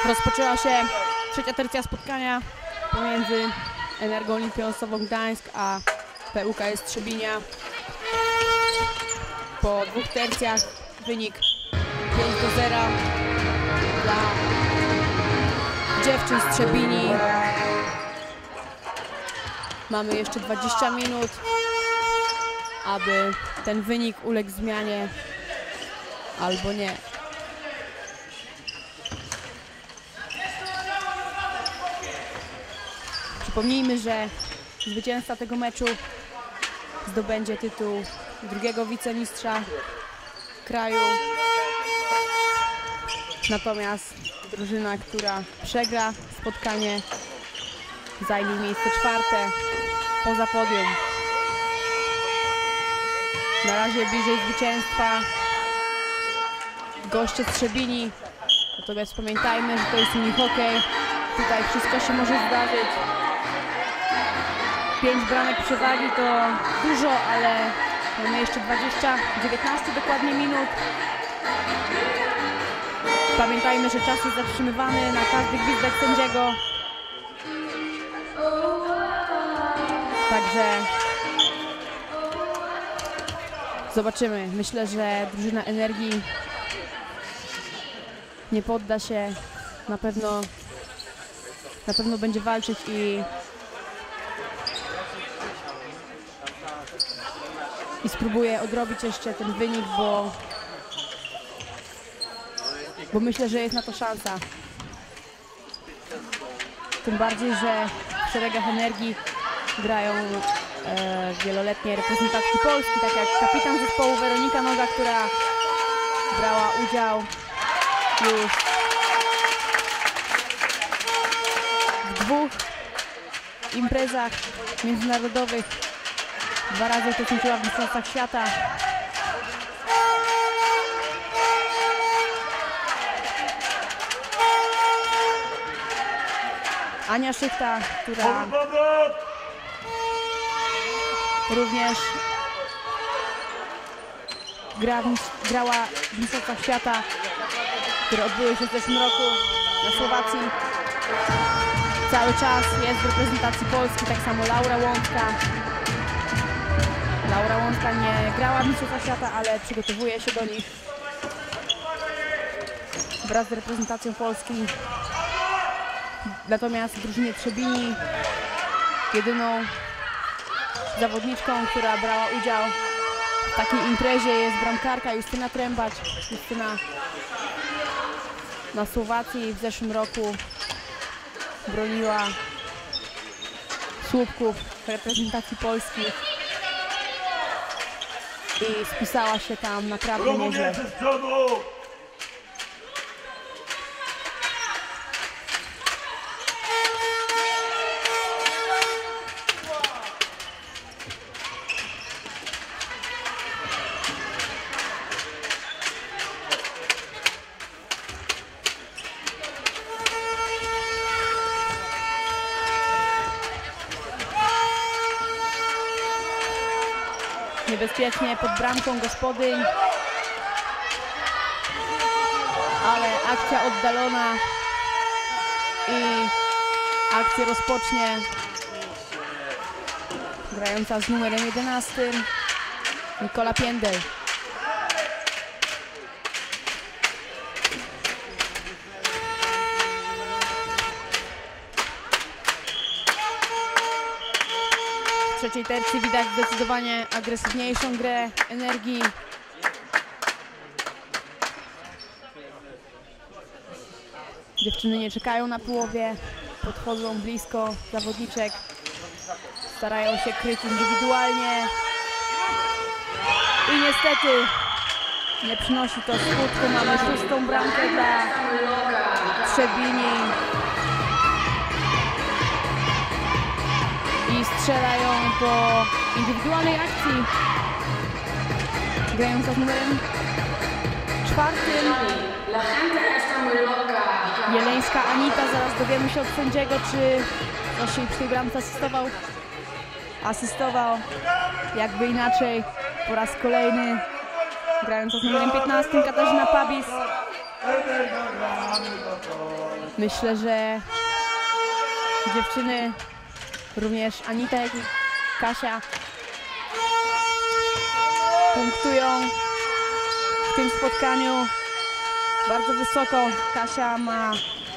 Rozpoczęła się trzecia tercja spotkania pomiędzy Energą Lipią-Sową Gdańsk a PUKS Trzebinia. Po dwóch tercjach wynik 5-0 dla dziewczyn z Trzebini. Mamy jeszcze 20 minut, aby ten wynik uległ zmianie albo nie. Przypomnijmy, że zwycięzca tego meczu zdobędzie tytuł drugiego wicemistrza kraju. Natomiast drużyna, która przegra spotkanie, zajmie miejsce czwarte poza podium. Na razie bliżej zwycięstwa goście z Trzebini. Natomiast pamiętajmy, że to jest minihokej. Tutaj wszystko się może zdarzyć. 5 bramek przewagi to dużo, ale mamy jeszcze 19 dokładnie minut. Pamiętajmy, że czas jest zatrzymywany na każdy gwizdek sędziego. Także zobaczymy. Myślę, że drużyna Energii nie podda się. Na pewno będzie walczyć i spróbuje odrobić jeszcze ten wynik, bo myślę, że jest na to szansa. Tym bardziej, że w szeregach Energii grają wieloletnie reprezentantki Polski, tak jak kapitan zespołu Weronika Noga, która brała udział już w 2 imprezach międzynarodowych. 2 razy uczestniczyła w mistrzostwach świata. Ania Szychta, która również grała w mistrzostwach świata, które odbyły się w zeszłym roku na Słowacji. Cały czas jest w reprezentacji Polski, tak samo Laura Łącka. Laura Łącka nie grała w mistrzostwach świata, ale przygotowuje się do nich wraz z reprezentacją Polski. Natomiast w drużynie Trzebini jedyną zawodniczką, która brała udział w takiej imprezie, jest bramkarka Justyna Trębacz. Justyna na Słowacji w zeszłym roku broniła słupków reprezentacji Polski i spisała się tam naprawdę nieźle. Niebezpiecznie pod bramką gospodyń, ale akcja oddalona i akcję rozpocznie grająca z numerem 11 Nikola Piędel. W trzeciej tercji widać zdecydowanie agresywniejszą grę Energii. Dziewczyny nie czekają na połowie, podchodzą blisko zawodniczek, starają się kryć indywidualnie i niestety nie przynosi to skutku. Mamy 6. bramkę dla Trzebini i strzelają po indywidualnej akcji grająca z numerem 4. Jeleńska Anita. Zaraz dowiemy się od sędziego, czy ktoś jej przy tej bramce asystował. Jakby inaczej, po raz kolejny grająca z numerem 15 Katarzyna Pabis. Myślę, że dziewczyny, również Anita, jak i Kasia, punktują w tym spotkaniu bardzo wysoko. Kasia ma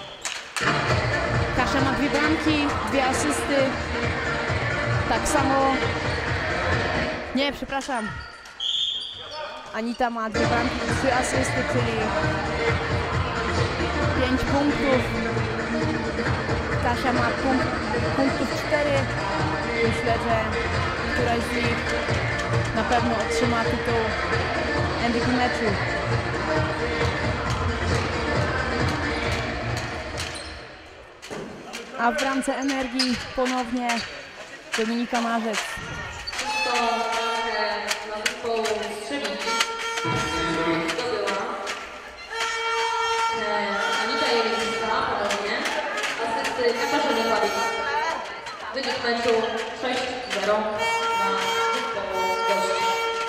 2 bramki, 2 asysty. Tak samo... Nie, przepraszam. Anita ma 2 bramki, 3 asysty, czyli 5 punktów. Kasia ma punktów 4. Myślę, że któraś z nich na pewno otrzyma tytuł MVP meczu. A w bramce Energii ponownie Dominika Marzec. To na zespołu strzelić zdobyła Anita Jelińska ponownie, asysty Katarzyny Pawlik. Wynik meczu 6-0 na zespołu gości.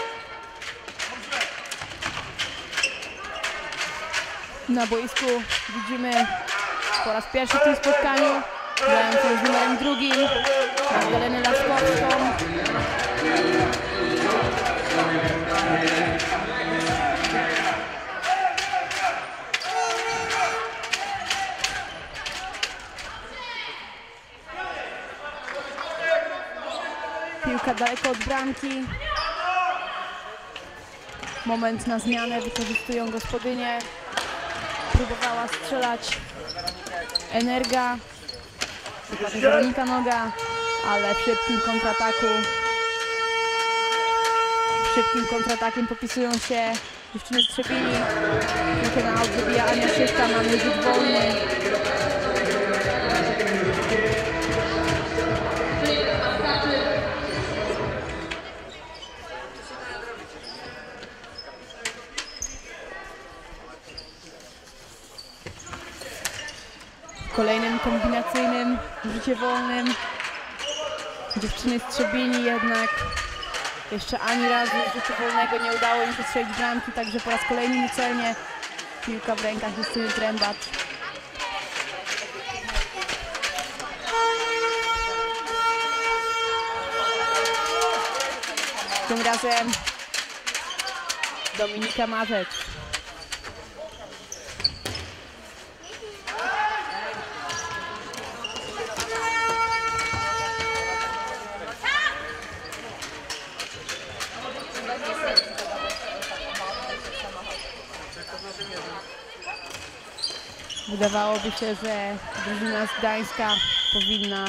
Na boisku widzimy po raz pierwszy w tym spotkaniu grającą z numerem 2 Magdalenę Laskowską. Piłka daleko od bramki. Moment na zmianę, wykorzystują gospodynie. Próbowała strzelać Energa, dokładnie Weronika Noga, ale w szybkim kontratakiem popisują się dziewczyny z Trzebini. Piłkę na aut wybija Ania Szybka, mamy rzut wolny. W kolejnym kombinacyjnym rzucie wolnym dziewczyny z Trzebini, jednak jeszcze ani razu z rzutu wolnego nie udało im się strzelić bramki, także po raz kolejny niecelnie piłka w rękach Justyny Trębacz. Tym razem Dominika Marzec. Wydawałoby się, że drużyna z Gdańska powinna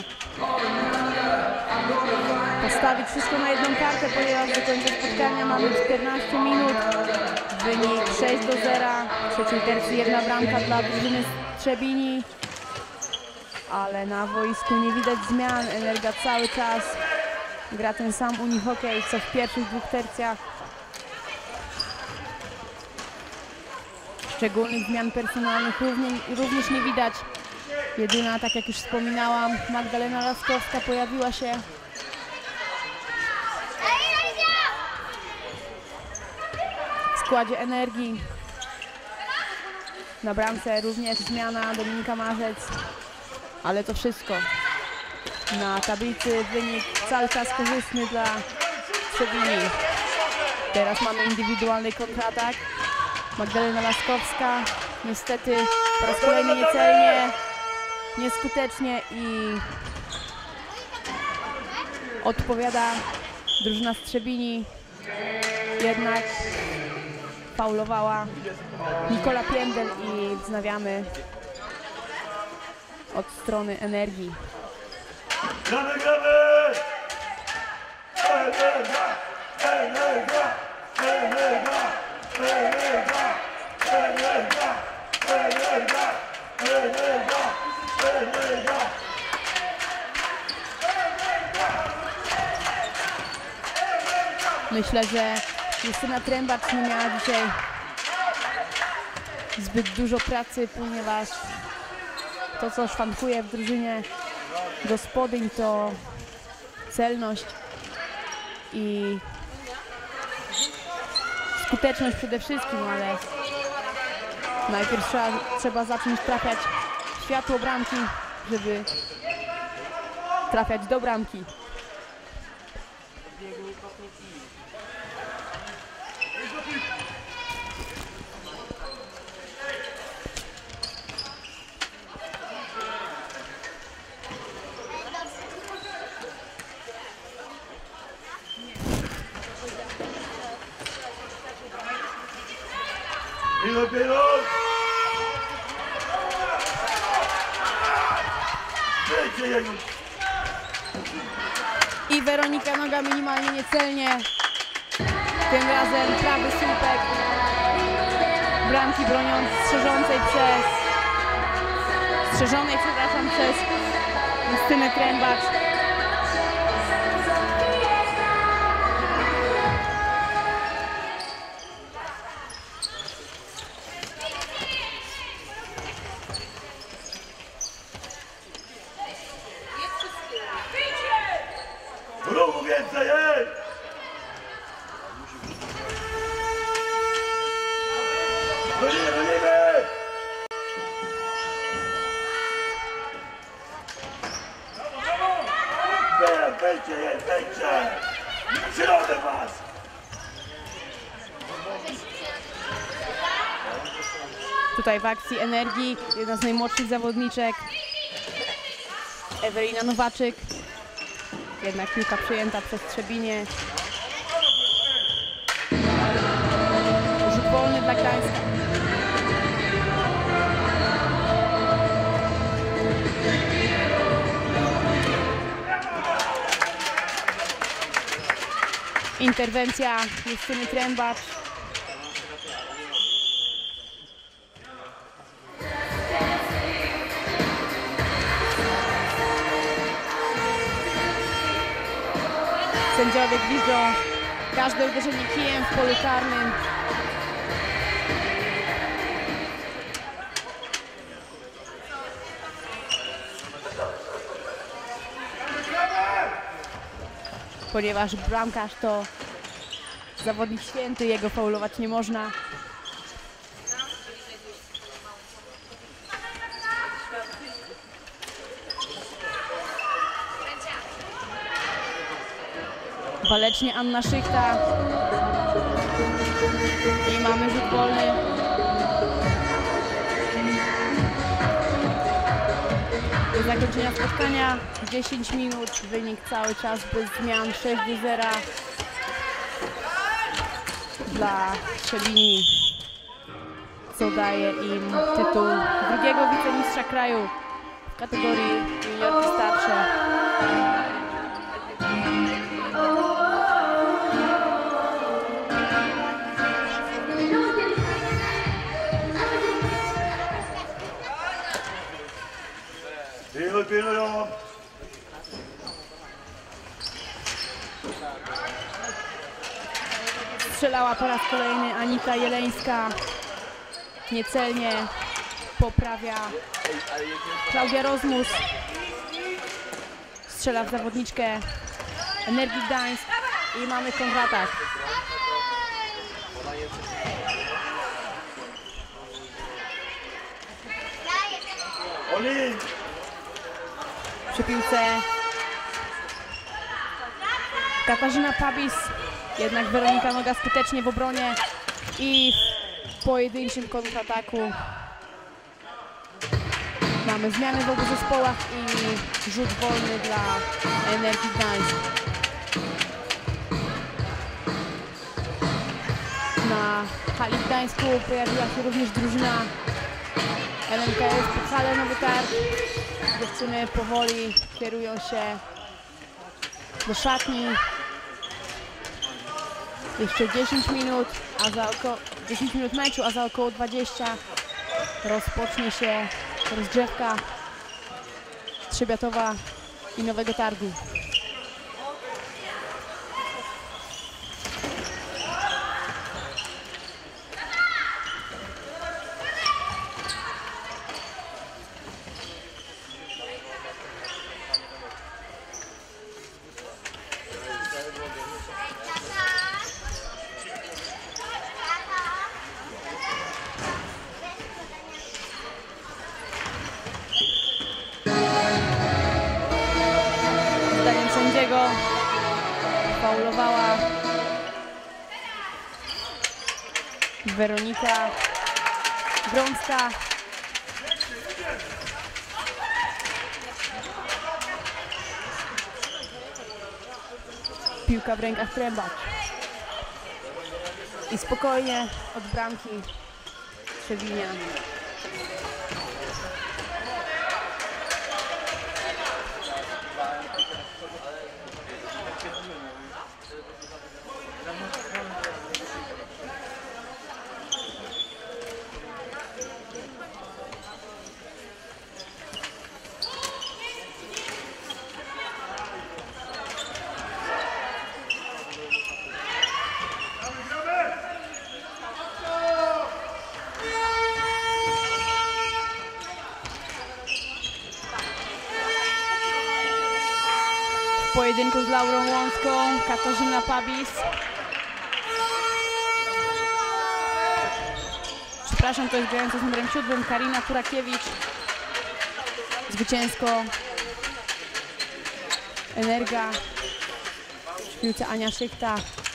postawić wszystko na jedną kartę, ponieważ do końca spotkania mamy 14 minut. Wynik 6-0. W trzeciej tercji 1 bramka dla drużyny z Trzebini. Ale na boisku nie widać zmian. Energia cały czas gra ten sam unihokej, co w pierwszych 2 tercjach. Szczególnych zmian personalnych również nie widać. Jedyna, tak jak już wspominałam, Magdalena Laskowska pojawiła się w składzie Energii. Na bramce również zmiana Dominika Marzec, ale to wszystko. Na tablicy wynik cały czas korzystny dla Trzebini. Teraz mamy indywidualny kontratak. Magdalena Laskowska niestety po raz kolejny niecelnie, nieskutecznie i odpowiada drużyna z Trzebini. Jednak faulowała Nikola Piędel i wznawiamy od strony Energii. Gramy! Myślę, że Justyna Trębacz nie miała dzisiaj zbyt dużo pracy, ponieważ to, co szwankuje w drużynie gospodyń, to celność i skuteczność przede wszystkim, ale Najpierw trzeba zacząć trafiać w światło bramki, żeby trafiać do bramki. Pilot! Będzie jego! I Weronika Noga minimalnie niecelnie. Tym razem prawy słupek bramki broniąc strzeżonej, przepraszam, przez Justynę Trębacz. Ruchu więcej, ej! Gonimy! Wejdźcie! Środek was! Tutaj w akcji Energii jedna z najmłodszych zawodniczek, Ewelina Nowaczyk. Jednak piłka przejęta przez Trzebinie. Rzut wolny dla Gdańska. Interwencja Justyny Trębacz. Sędziowie gwiżdżą każde uderzenie kijem w polu karnym. Ponieważ bramkarz to zawodnik święty, jego faulować nie można. Walecznie Anna Szychta. I mamy rzut wolny. Do zakończenia spotkania 10 minut, wynik cały czas bez zmian, 6-0 dla Trzebini, co daje im tytuł drugiego wicemistrza kraju w kategorii juniorki starsze. Pilnują! Strzelała po raz kolejny Anita Jeleńska. Niecelnie poprawia Klaudia Rozmus. Strzela w zawodniczkę Energii Gdańsk i mamy kontratak. Oli! Przy piłce Katarzyna Pabis, jednak Weronika Noga skutecznie w obronie i w pojedynczym kontrataku mamy zmiany w obu zespołach i rzut wolny dla Energii Gdańsk. Na hali w Gdańsku pojawiła się również drużyna LMKS Podhale Nowy Targ. Dziewczyny powoli kierują się do szatni. Jeszcze 10 minut, 10 minut meczu, a za około 20 rozpocznie się rozgrzewka Trzebiatowa i Nowego Targu. sfaulowała Weronika Grącka. Piłka w rękach Trębacz. I spokojnie od bramki Trzebinia. W pojedynku z Laurą Łącką Katarzyna Pabis. Przepraszam, to jest grająca z numerem 7 Karina Kurakiewicz. Zwycięsko Energa. W piłce Ania Szychta.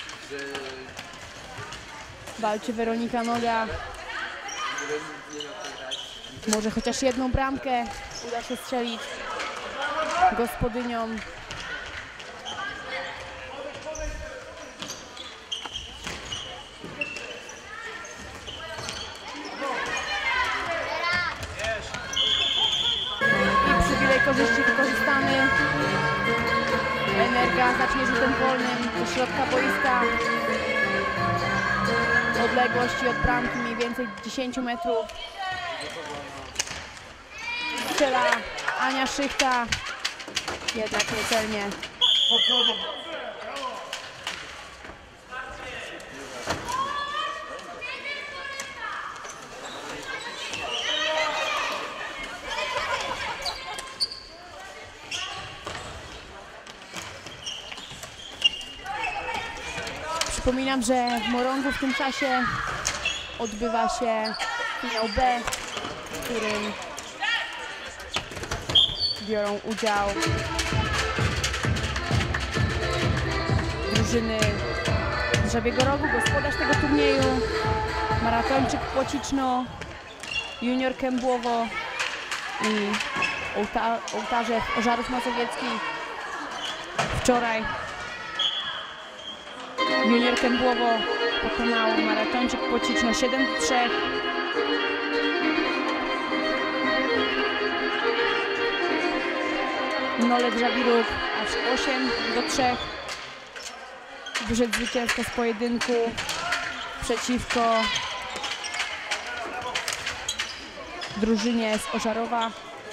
Walczy Weronika Noga. Może chociaż jedną bramkę uda się strzelić gospodyniom. I przywilej korzyści wykorzystany. Energa zacznie rzutem wolnym do środka boiska. Odległości od bramki mniej więcej 10 metrów. Strzela Ania Szychta. Jednak niecelnie. Przypominam, że w Morągu w tym czasie odbywa się finał B, w którym biorą udział drużyny z Żabiego Rogu, gospodarz tego turnieju, Maratończyk Płociczno, Junior Kębłowo i Ołtarzew Ożarów Mazowiecki. Wczoraj Junior Kębłowo pokonał Maratończyk Płociczno 7-3. Nolec Żabiruk aż 8-3. Wyszedł zwycięsko z pojedynku przeciwko drużynie z Ożarowa.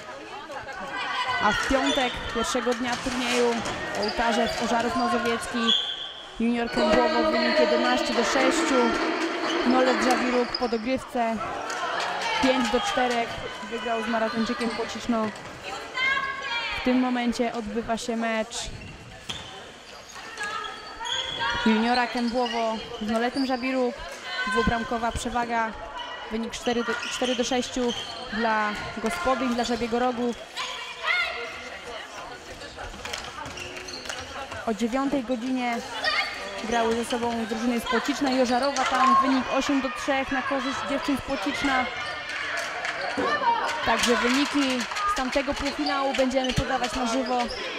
A w piątek pierwszego dnia turnieju Ołtarzew Ożarów Mazowiecki Junior Kębłowo wynik 11-6. Nolec Żabiruk po dogrywce 5-4 wygrał z Maratończykiem Płociczno. W tym momencie odbywa się mecz Juniora Kębłowo z Noletem Żabiruk. Dwubramkowa przewaga. Wynik 4-6 dla gospodyń, dla Żabiego Rogu. O 9 godzinie grały ze sobą drużyny z Płociczna i Ożarowa. Tam wynik 8-3 na korzyść dziewczyn z Płociczna. Także wyniki z tamtego półfinału będziemy podawać na żywo.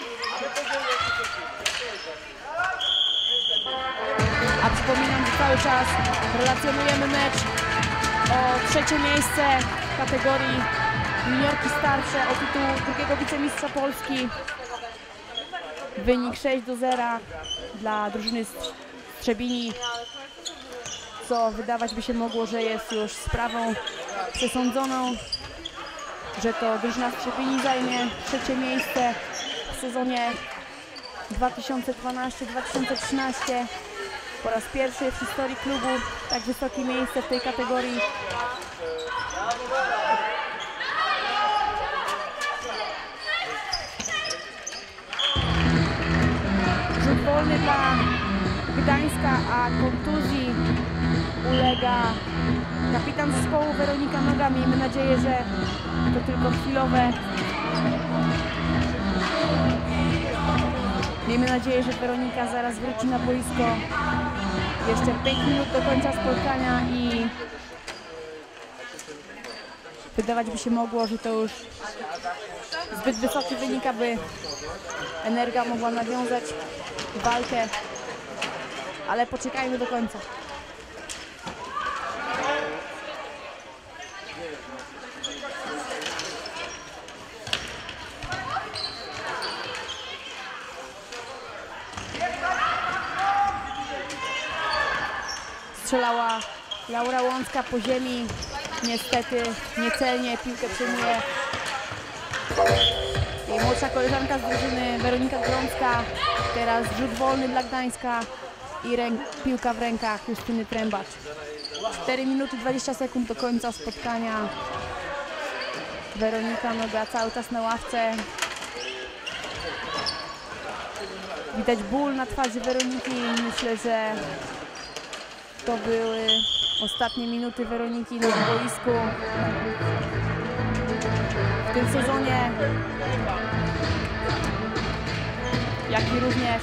A przypominam, że cały czas relacjonujemy mecz o trzecie miejsce w kategorii juniorki starsze o tytuł drugiego wicemistrza Polski. Wynik 6-0 dla drużyny z Trzebini, co wydawać by się mogło, że jest już sprawą przesądzoną, że to drużyna z Trzebini zajmie trzecie miejsce w sezonie 2012-2013. Po raz pierwszy w historii klubu tak wysokie miejsce w tej kategorii. Rzut wolny dla Gdańska, a kontuzji ulega kapitan zespołu Weronika Noga. Miejmy nadzieję, że to tylko chwilowe. Miejmy nadzieję, że Weronika zaraz wróci na boisko. Jeszcze 5 minut do końca spotkania i wydawać by się mogło, że to już zbyt wysoki wynik, aby Energa mogła nawiązać walkę, ale poczekajmy do końca. Strzelała Laura Łącka po ziemi, niestety niecelnie piłkę przyjmuje jej młodsza koleżanka z drużyny Weronika Grącka. Teraz rzut wolny dla Gdańska i piłka w rękach Justyny Trębacz. 4 minuty 20 sekund do końca spotkania. Weronika Noga cały czas na ławce. Widać ból na twarzy Weroniki. Myślę, że to były ostatnie minuty Weroniki na boisku w tym sezonie, jak i również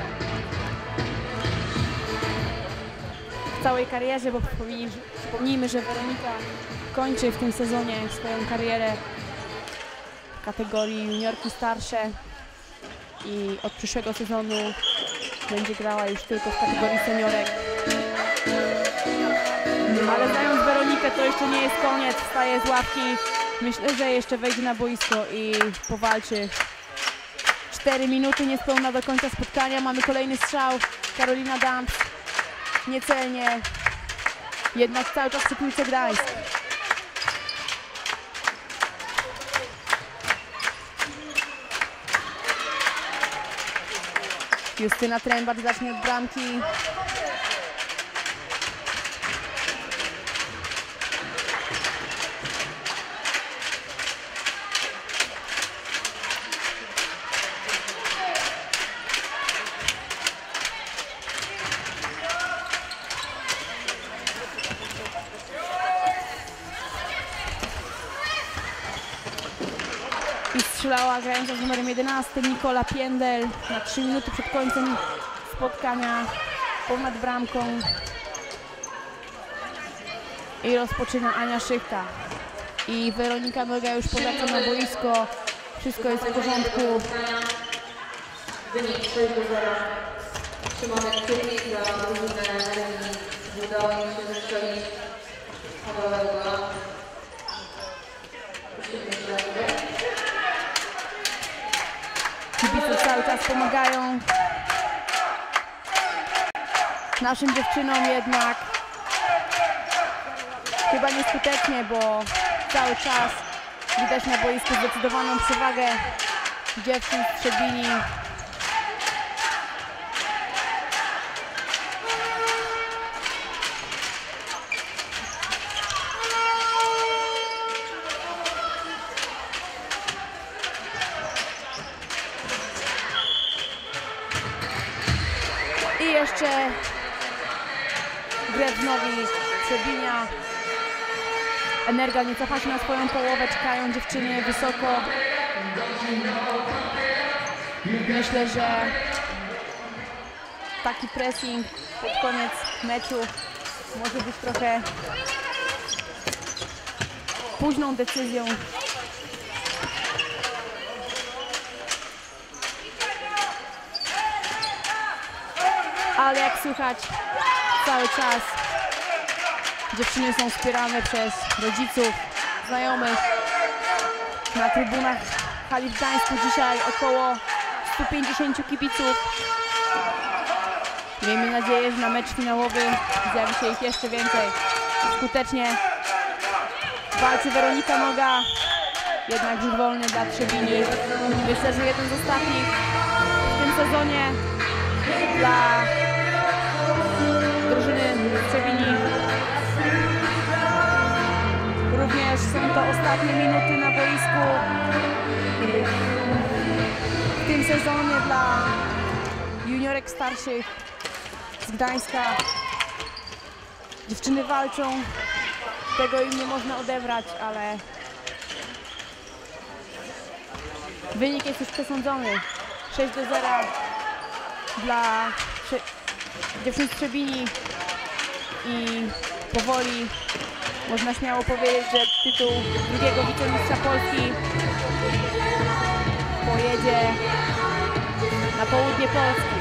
w całej karierze, bo przypomnijmy, że Weronika kończy w tym sezonie swoją karierę w kategorii juniorki starsze i od przyszłego sezonu będzie grała już tylko w kategorii seniorek. Ale znając Weronikę, to jeszcze nie jest koniec, wstaje z ławki. Myślę, że jeszcze wejdzie na boisko i powalczy. 4 minuty niespełna do końca spotkania. Mamy kolejny strzał. Karolina Dams. Niecelnie. Jednak cały czas przy piłce Gdańsk. Justyna Trębacz zacznie od bramki. Strzelała grająca z numerem 11 Nikola Piędel na 3 minuty przed końcem spotkania ponad bramką i rozpoczyna Ania Szychta i Weronika Noga już powraca na boisko. Wszystko jest w porządku. Wynik 6-0. Trzymamy kciuki za drużynę Energii. Udało im się zestrzelić Pawełego. Kibice cały czas pomagają naszym dziewczynom, jednak chyba nieskutecznie, bo cały czas widać na boisku zdecydowaną przewagę dziewczyn z Trzebini. I jeszcze Gredznowi Trzebinia. Energa nie cofa się na swoją połowę, czekają dziewczyny wysoko. Myślę, że taki pressing pod koniec meczu może być trochę późną decyzją. Ale jak słychać, cały czas dziewczyny są wspierane przez rodziców, znajomych. Na trybunach hali w Gdańsku dzisiaj około 150 kibiców. Miejmy nadzieję, że na mecz finałowy zjawi się ich jeszcze więcej. Skutecznie walczy Weronika Noga, jednak rzut wolny dla Trzebini. Myślę, że jeden z ostatnich w tym sezonie dla drużyny Trzebini. Również są to ostatnie minuty na boisku w tym sezonie dla juniorek starszych z Gdańska. Dziewczyny walczą, tego im nie można odebrać, ale wynik jest już przesądzony. 6-0 dla dziewczyn z Trzebini i powoli można śmiało powiedzieć, że tytuł drugiego wicemistrza Polski pojedzie na południe Polski.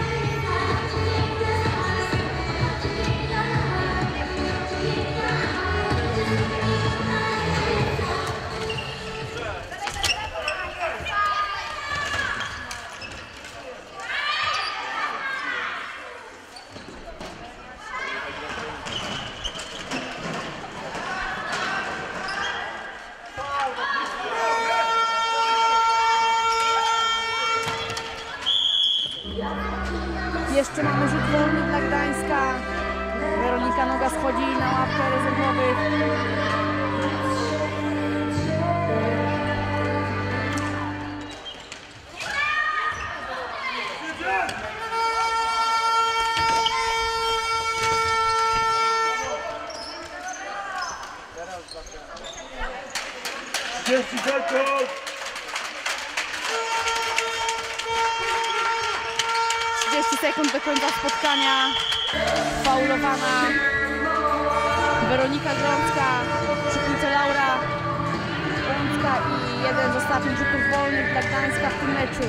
Jeszcze mamy rzut wolny dla Gdańska. Weronika Noga schodzi na ławkę rezerwowych. Sekund do końca spotkania. Faulowana Weronika Grącka, przy piłce Laura Grącka i jeden z ostatnich rzutów wolnych dla Gdańska w tym meczu.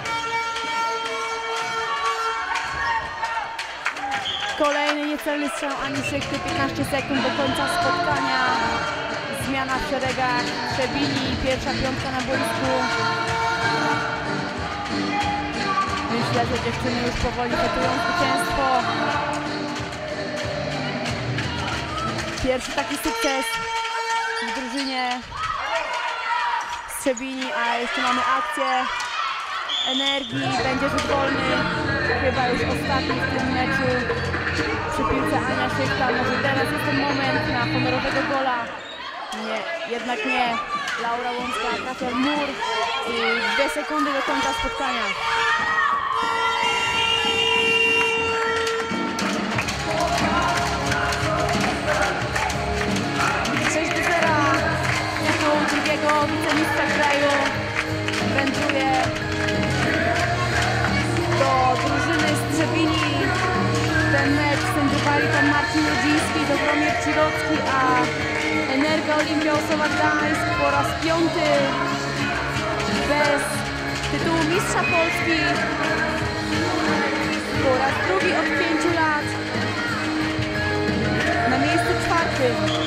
Kolejny niecelny strzał Ani Szykty, 15 sekund do końca spotkania. Zmiana w szeregach Trzebini, pierwsza piątka na boisku. Myślę, że dziewczyny już powoli gotują zwycięstwo. Pierwszy taki sukces w drużynie z Trzebini, a jeszcze mamy akcję Energii. Będzie rzut wolny, chyba już ostatni w tym meczu. Przy piłce Ania Szykta, może teraz jest ten moment na honorowego gola. Nie, jednak nie. Laura Łącka trafia w mur i 2 sekundy do końca spotkania. Drugiego wicemistrza kraju wędruje do drużyny z Trzebini. Ten mecz sędziowali pan Marcin Rudziński i Dobromir Cirocki, a Energia Olimpia Osowa Gdańsk po raz 5 bez tytułu mistrza Polski. Po raz drugi od 5 lat na miejscu 4.